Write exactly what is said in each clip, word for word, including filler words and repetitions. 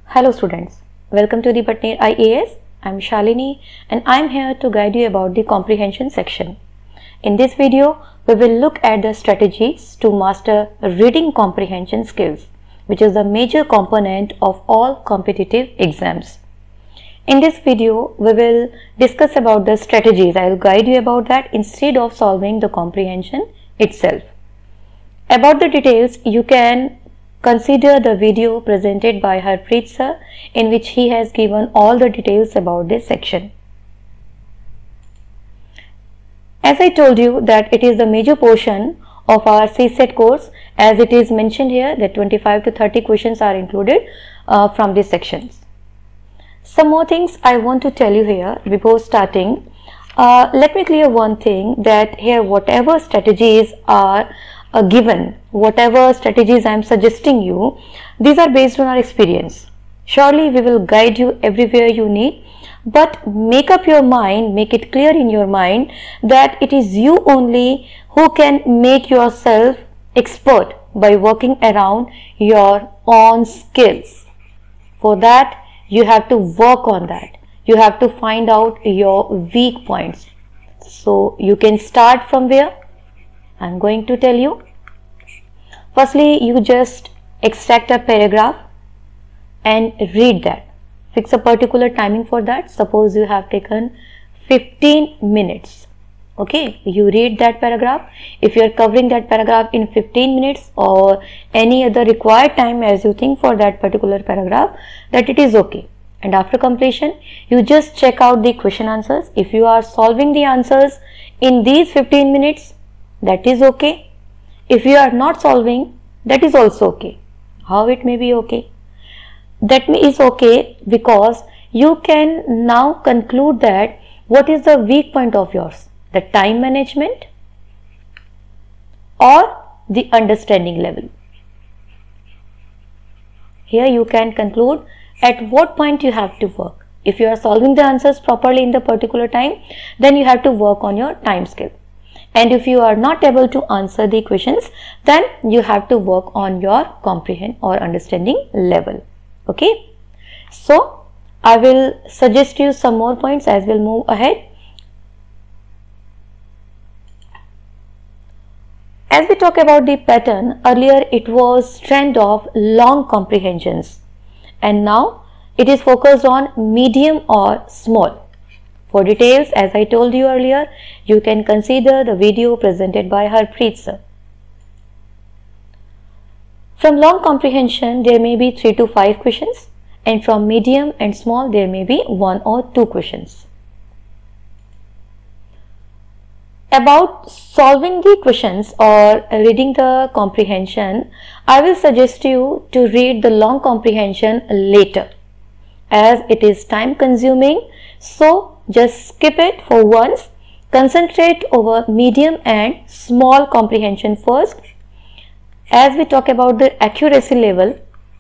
Hello students, welcome to the Patner I A S. I am Shalini and I am here to guide you about the comprehension section. In this video, we will look at the strategies to master reading comprehension skills, which is the major component of all competitive exams. In this video, we will discuss about the strategies. I will guide you about that instead of solving the comprehension itself. About the details, you can consider the video presented by Harpreet sir, in which he has given all the details about this section. As I told you that it is the major portion of our C SET course, as it is mentioned here that twenty-five to thirty questions are included uh, from these sections. Some more things I want to tell you here before starting. Uh, let me clear one thing, that here whatever strategies are Uh, given, whatever strategies I am suggesting you, these are based on our experience. Surely we will guide you everywhere you need, but make up your mind, make it clear in your mind that it is you only who can make yourself expert by working around your own skills. For that, you have to work on that. You have to find out your weak points. So you can start from where? I am going to tell you. Firstly, you just extract a paragraph and read that. Fix a particular timing for that. Suppose you have taken fifteen minutes. Okay, you read that paragraph. If you are covering that paragraph in fifteen minutes or any other required time as you think for that particular paragraph, that it is okay. And after completion, you just check out the question answers. If you are solving the answers in these fifteen minutes, that is okay. If you are not solving, that is also okay. How it may be okay? That is okay because you can now conclude that what is the weak point of yours, the time management or the understanding level. Here you can conclude at what point you have to work. If you are solving the answers properly in the particular time, then you have to work on your time skill. And if you are not able to answer the questions, then you have to work on your comprehend or understanding level. Okay. So I will suggest you some more points as we'll move ahead. As we talk about the pattern, earlier it was trend of long comprehensions and now it is focused on medium or small. For details, as I told you earlier, you can consider the video presented by Harpreet sir. From long comprehension, there may be three to five questions, and from medium and small, there may be one or two questions. About solving the questions or reading the comprehension, I will suggest you to read the long comprehension later, as it is time consuming. So just skip it for once. Concentrate over medium and small comprehension first. As we talk about the accuracy level,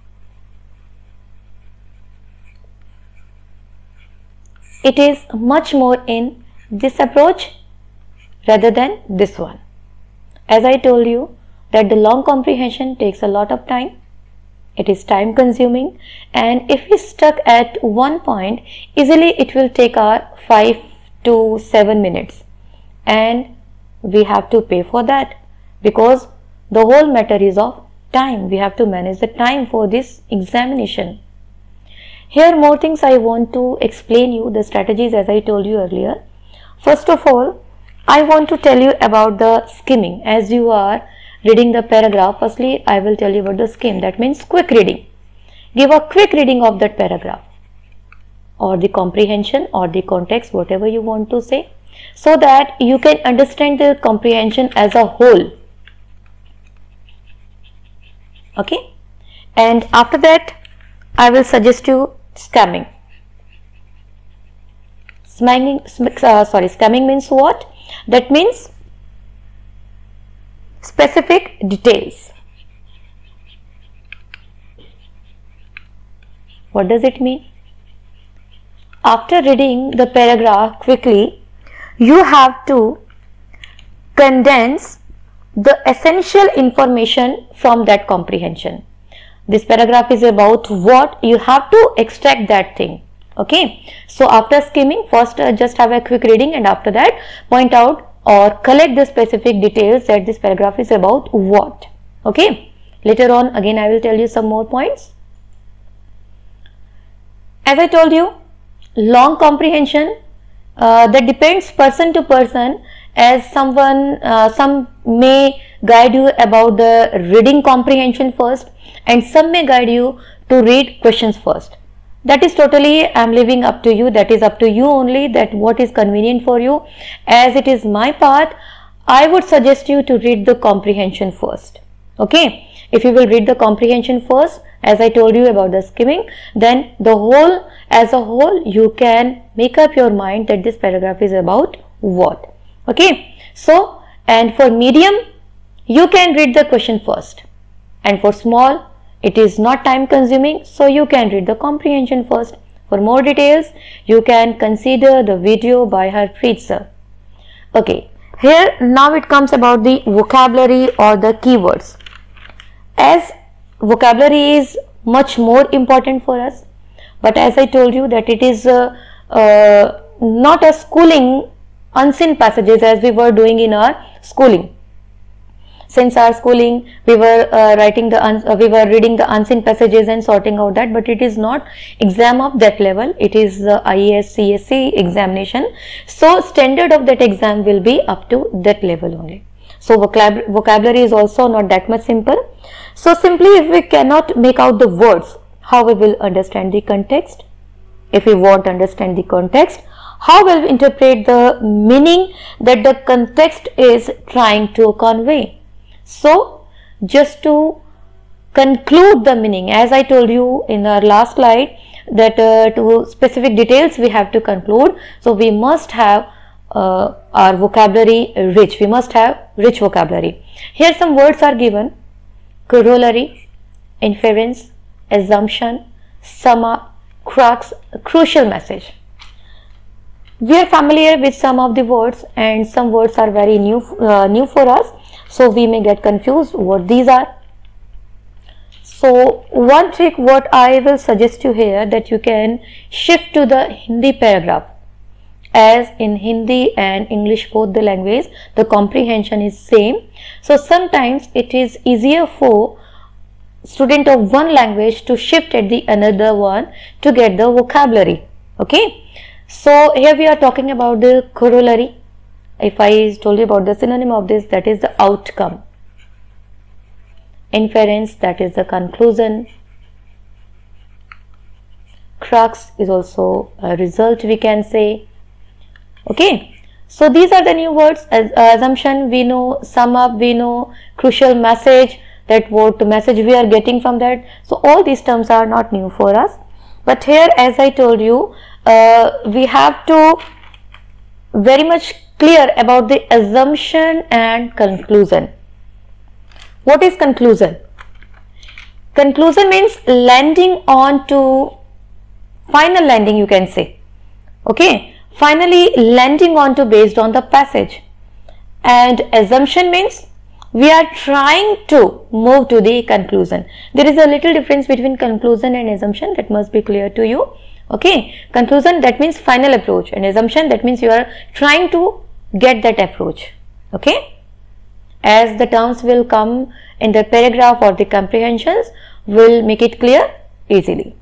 it is much more in this approach rather than this one. As I told you that the long comprehension takes a lot of time. It is time consuming, and if we stuck at one point, easily it will take our five to seven minutes, and we have to pay for that because the whole matter is of time. We have to manage the time for this examination. Here more things I want to explain you, the strategies as I told you earlier. First of all, I want to tell you about the skimming. As you are reading the paragraph, firstly I will tell you about the skim. That means quick reading. Give a quick reading of that paragraph or the comprehension or the context, whatever you want to say, so that you can understand the comprehension as a whole. Okay, and after that I will suggest you scamming. Scamming, uh, sorry, scamming means what? That means specific details. What does it mean? After reading the paragraph quickly, you have to condense the essential information from that comprehension. this paragraph is about what, you have to extract that thing. Okay, so after skimming, first uh, just have a quick reading, and after that point out or collect the specific details that this paragraph is about what. Okay, later on again I will tell you some more points. As I told you, long comprehension uh, that depends person to person, as someone uh, some may guide you about the reading comprehension first, and some may guide you to read questions first. That is totally I am leaving up to you. That is up to you only, that what is convenient for you. As it is my path, I would suggest you to read the comprehension first. Okay, if you will read the comprehension first, as I told you about the skimming, then the whole as a whole you can make up your mind that this paragraph is about what. Okay, so and for medium you can read the question first, and for small it is not time consuming, so you can read the comprehension first. For more details you can consider the video by Harpreet sir. Okay, here now it comes about the vocabulary or the keywords. As vocabulary is much more important for us, but as I told you that it is uh, uh, not a schooling unseen passages as we were doing in our schooling. Since our schooling we were uh, writing the uh, we were reading the unseen passages and sorting out that, but it is not exam of that level. It is the I A S C S C examination, so standard of that exam will be up to that level only. So vocab vocabulary is also not that much simple. So simply, if we cannot make out the words, how we will understand the context? If we want to understand the context, how will we interpret the meaning that the context is trying to convey? So just to conclude the meaning, as I told you in our last slide, that uh, to specific details we have to conclude. So we must have uh, our vocabulary rich. We must have rich vocabulary. Here some words are given: corollary, inference, assumption, sum up, crux, crucial message. We are familiar with some of the words, and some words are very new uh, new for us, so we may get confused what these are. So one trick what I will suggest you here, that you can shift to the Hindi paragraph, as in Hindi and English both the language the comprehension is same. So sometimes it is easier for student of one language to shift at the another one to get the vocabulary. Okay, so here we are talking about the corollary. If I told you about the synonym of this, that is the outcome. Inference, that is the conclusion. Crux is also a result, we can say. Okay, so these are the new words. As uh, assumption we know, sum up we know, crucial message, that what message we are getting from that. So all these terms are not new for us, but here as I told you, uh, we have to very much clear about the assumption and conclusion. What is conclusion? Conclusion means landing on to final landing, you can say. Okay, finally landing on to based on the passage. And assumption means we are trying to move to the conclusion. There is a little difference between conclusion and assumption, that must be clear to you. Okay, conclusion, that means final approach, and assumption, that means you are trying to get that approach. Okay, as the terms will come in the paragraph or the comprehensions, will make it clear easily.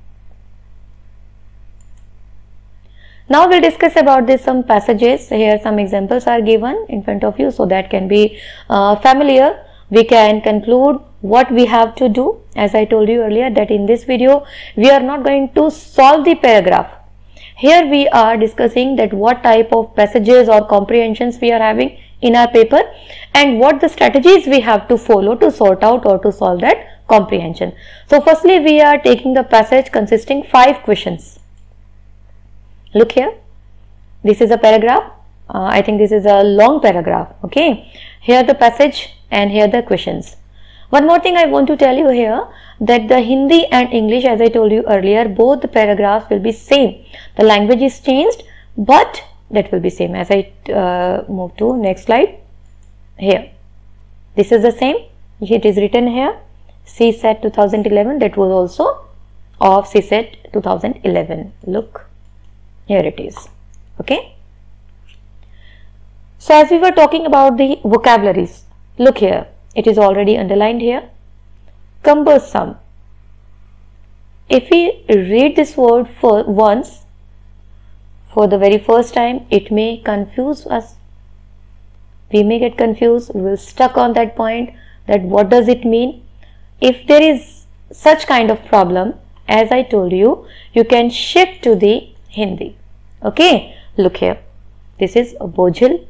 Now we'll discuss about this some passages. Here some examples are given in front of you, so that can be uh, familiar. We can conclude what we have to do. As I told you earlier, that in this video we are not going to solve the paragraph. Here we are discussing that what type of passages or comprehensions we are having in our paper, and what the strategies we have to follow to sort out or to solve that comprehension. So firstly, we are taking the passage consisting five questions. Look here, this is a paragraph. uh, I think this is a long paragraph. Okay, here the passage and here the questions. One more thing I want to tell you here, that the Hindi and English, as I told you earlier, both the paragraphs will be same. The language is changed, but that will be same. As I uh, move to next slide, here this is the same, it is written here, C SET two thousand eleven, that was also of C SET two thousand eleven. Look, here it is. Okay. So as we were talking about the vocabularies, look here, it is already underlined here. Cumbersome. If we read this word for once, for the very first time, it may confuse us. We may get confused, we will stuck on that point, that what does it mean. If there is such kind of problem, as I told you, you can shift to the Hindi. Okay, look here, this is a bojil.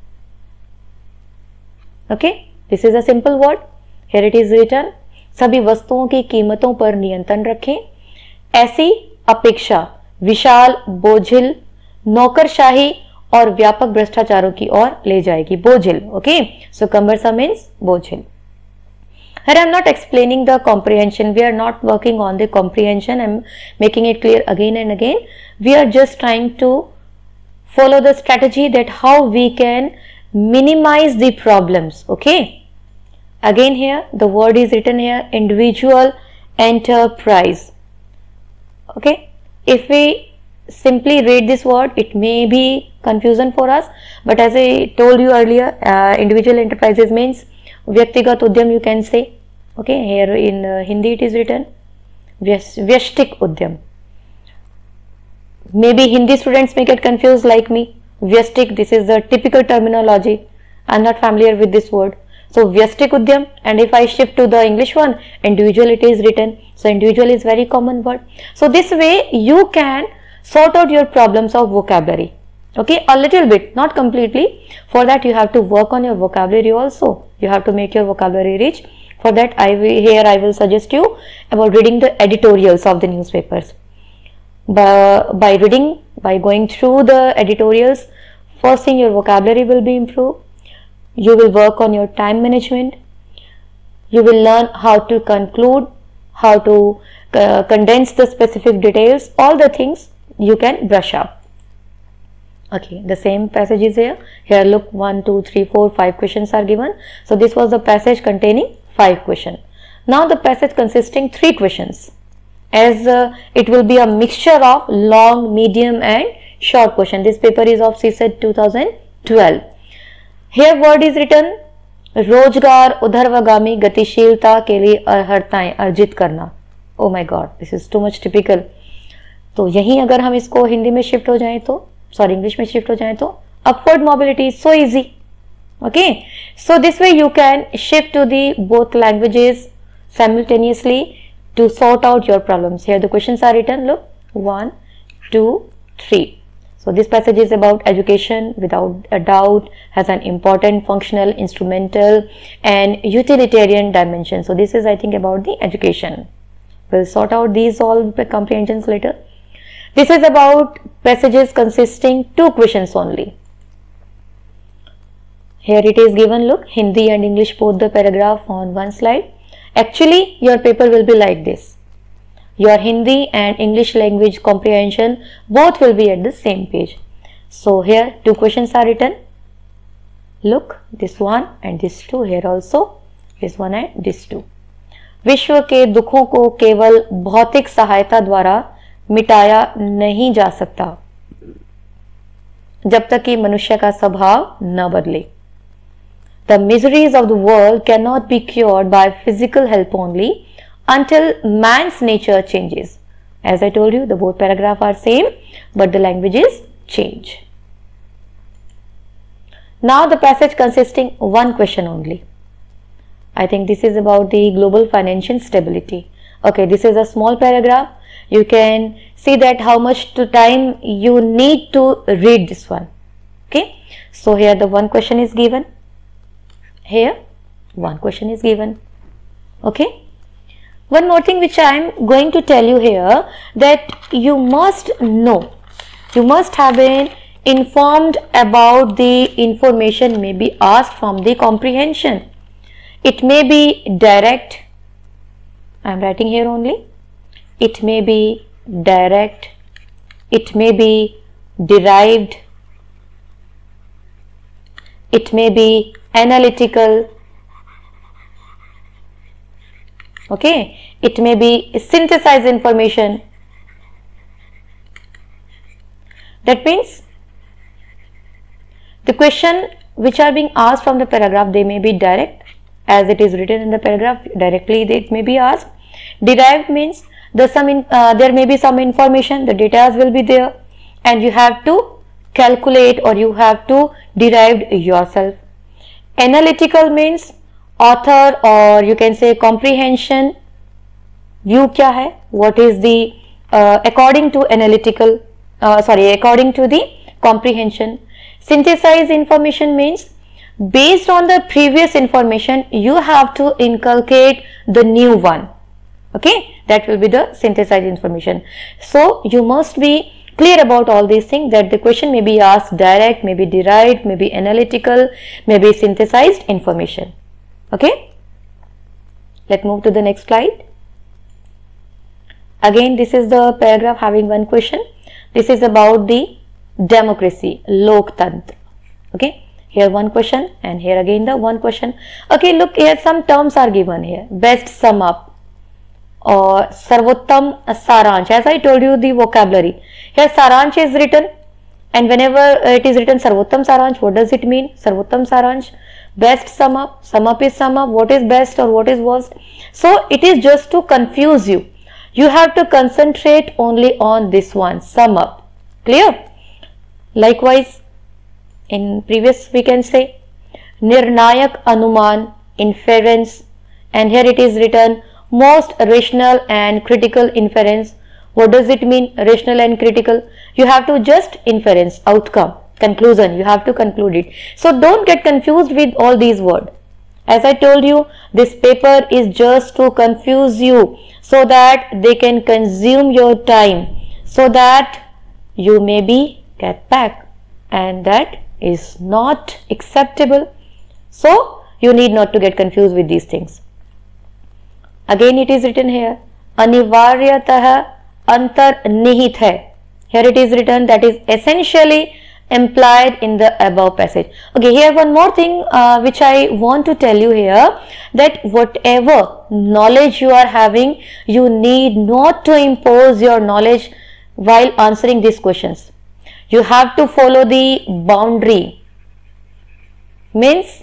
Okay, this is a simple word. Here it is written, सभी वस्तुओं की कीमतों पर नियंत्रण रखें, ऐसी अपेक्षा विशाल बोझिल नौकरशाही और व्यापक भ्रष्टाचारों की ओर ले जाएगी. बोझिल. ओके, सो cumbersome means बोझिल. Here I am not explaining the comprehension. We are not working on the comprehension. I am making it clear again and again. We are just trying to follow the strategy that how we can minimize the problems. Okay. Again here the word is written here, individual enterprise. Okay. If we simply read this word, it may be confusion for us, but as I told you earlier, uh, individual enterprises means vyaktigat udyam, you can say. Okay, here in uh, Hindi it is written vyashtik udyam. Maybe Hindi students may get confused like me. Vyashtik, this is the typical terminology. I am not familiar with this word. So vyashtik udyam, and if I shift to the English one, individual it is written. So individual is very common word. So this way you can sort out your problems of vocabulary. Okay, a little bit, not completely. For that you have to work on your vocabulary also. You have to make your vocabulary rich. For that I will, here I will suggest you about reading the editorials of the newspapers. By, by reading, by going through the editorials, first thing your vocabulary will be improved. You will work on your time management. You will learn how to conclude, how to uh, condense the specific details, all the things you can brush up. Okay, the same passage is here. Here look, one, two, three, four, five questions are given. So this was the passage containing five questions. Now the passage consisting three questions, as uh, it will be a mixture of long, medium and short question. This paper is of C SET two thousand twelve. Here word is written, रोजगार उधर्वगामी गतिशीलता के लिए अर्हताएं अर्जित करना. Oh my God, this is too much typical. तो यहीं अगर हम इसको हिंदी में शिफ्ट हो जाएं तो, सॉरी इंग्लिश में शिफ्ट हो जाएं तो, upward mobility is so easy. Okay, so this way you can shift to the both languages simultaneously to sort out your problems. Here the questions are written, look, one, two, three. So this passage is about education, without a doubt has an important functional, instrumental and utilitarian dimension. So this is, I think, about the education. We'll sort out these all comprehensions later. This is about passages consisting two questions only. Here it is given, look, Hindi and English both the paragraph on one slide. Actually your paper will be like this. Your Hindi and English language comprehension both will be at the same page. So here two questions are written. Look, this one and this two. Here also this one and this two. विश्व के दुखों को केवल भौतिक सहायता द्वारा मिटाया नहीं जा सकता जब तक कि मनुष्य का स्वभाव न बदले. The miseries of the world cannot be cured by physical help only until man's nature changes. As I told you, the both paragraphs are same, but the languages change. Now the passage consisting one question only. I think this is about the global financial stability. Okay, this is a small paragraph. You can see that how much to time you need to read this one. Okay, so here the one question is given. Here one question is given. Okay, one more thing which I am going to tell you here, that you must know, you must have been informed about the information may be asked from the comprehension. It may be direct, I am writing here only, it may be direct, it may be derived, it may be analytical. Okay, it may be synthesized information. That means the question which are being asked from the paragraph, they may be direct, as it is written in the paragraph, directly it may be asked. Derived means the some in, uh, there may be some information, the data will be there, and you have to calculate or you have to derive yourself. Analytical means author or you can say comprehension. View क्या है? What is the uh, according to analytical uh, sorry according to the comprehension. Synthesized information means based on the previous information you have to inculcate the new one. Okay, that will be the synthesized information. So you must be clear about all these things, that the question may be asked direct, may be derived, may be analytical, may be synthesized information. Okay, let's move to the next slide. Again, this is the paragraph having one question. This is about the democracy, Loktantra. Okay, here one question and here again the one question. Okay, look here, some terms are given here. Best sum up or Sarvottam Saransh. As I told you the vocabulary, here Saransh is written, and whenever it is written Sarvottam Saransh, what does it mean? Sarvottam Saransh, best sum up, sum up is sum up, what is best or what is worst? So it is just to confuse you. You have to concentrate only on this one, sum up. Clear? Likewise, in previous we can say Nirnayak Anuman, inference, and here it is written most rational and critical inference. What does it mean, rational and critical? You have to just inference, outcome, conclusion, you have to conclude it. So don't get confused with all these words. As I told you, this paper is just to confuse you so that they can consume your time, so that you may be get back, and that is not acceptable. So you need not to get confused with these things. Again it is written here anivaryatah antarnihit hai. Here it is written that is essentially implied in the above passage. Okay, here one more thing uh, which I want to tell you here, that whatever knowledge you are having, you need not to impose your knowledge while answering these questions. You have to follow the boundary. Means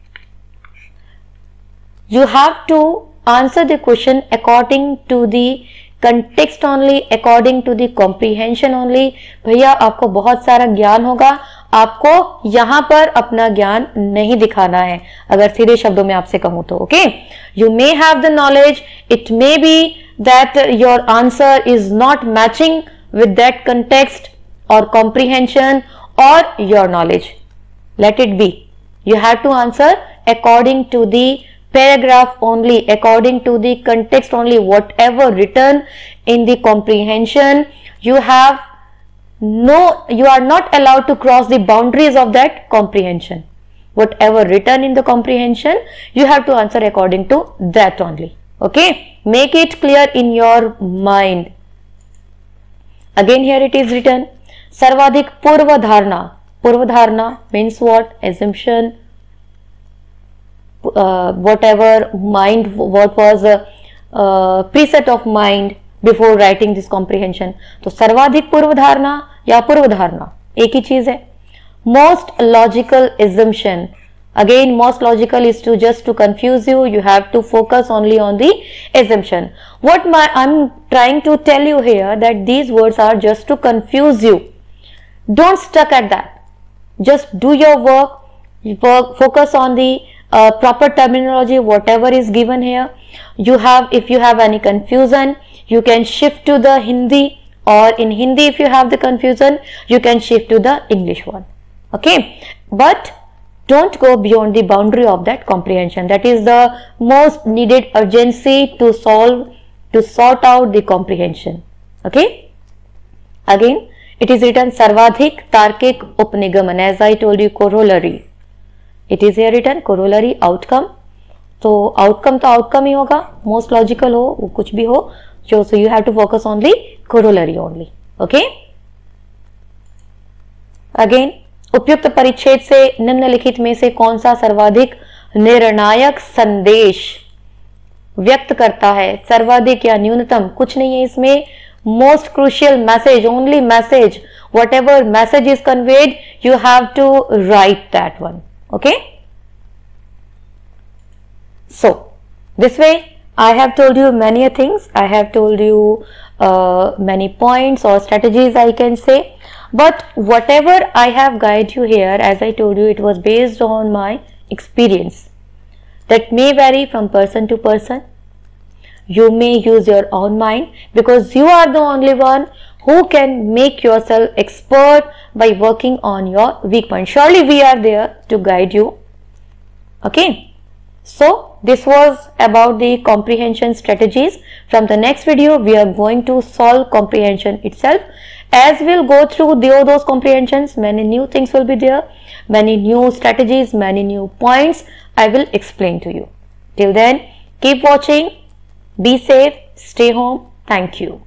you have to answer the question according to the context only, according to the comprehension only. भैया आपको बहुत सारा ज्ञान होगा, आपको यहाँ पर अपना ज्ञान नहीं दिखाना है, अगर सीधे शब्दों में आपसे कहूँ तो. Okay, you may have the knowledge, it may be that your answer is not matching with that context or comprehension or your knowledge. Let it be. You have to answer according to the paragraph only, according to the context only. Whatever written in the comprehension, you have no, you are not allowed to cross the boundaries of that comprehension. Whatever written in the comprehension, you have to answer according to that only. Okay, make it clear in your mind. Again here it is written Sarvadhik Purva Dharna. Purva Dharna means what? Assumption. Uh, whatever mind, what was a uh, preset of mind before writing this comprehension. तो सर्वाधिक पूर्व धारणा या पूर्व धारणा एक ही चीज है. Most logical assumption. Again, most logical is to just to confuse you. You have to focus only on the assumption. What my I'm trying to tell you here, that these words are just to confuse you. Don't stuck at that. Just do your work. Work. Focus on the Uh, proper terminology, whatever is given here. You have, if you have any confusion, you can shift to the Hindi, or in Hindi if you have the confusion, you can shift to the English one. Okay, but don't go beyond the boundary of that comprehension. That is the most needed urgency to solve, to sort out the comprehension. Okay, again it is written Sarvadhik Tarkik Upnigaman, as I told you, corollary. It is here written corollary, outcome. तो outcome तो outcome ही होगा, most logical हो, वो कुछ भी हो, so, so you have to focus on the corollary only. Okay. Again, उपयुक्त परिच्छेद से निम्नलिखित में से कौन सा सर्वाधिक निर्णायक संदेश व्यक्त करता है, सर्वाधिक या न्यूनतम कुछ नहीं है इसमें. Most crucial message, only message, whatever message is conveyed, you have to write that one. Okay. So this way I have told you many things. I have told you uh, many points or strategies I can say. But whatever I have guided you here, as I told you, it was based on my experience. That may vary from person to person. You may use your own mind, because you are the only one who can make yourself expert by working on your weak point. Surely we are there to guide you. Okay. So this was about the comprehension strategies. From the next video we are going to solve comprehension itself. As we'll go through the, those comprehensions, many new things will be there, many new strategies, many new points I will explain to you. Till then, keep watching, be safe, stay home. Thank you.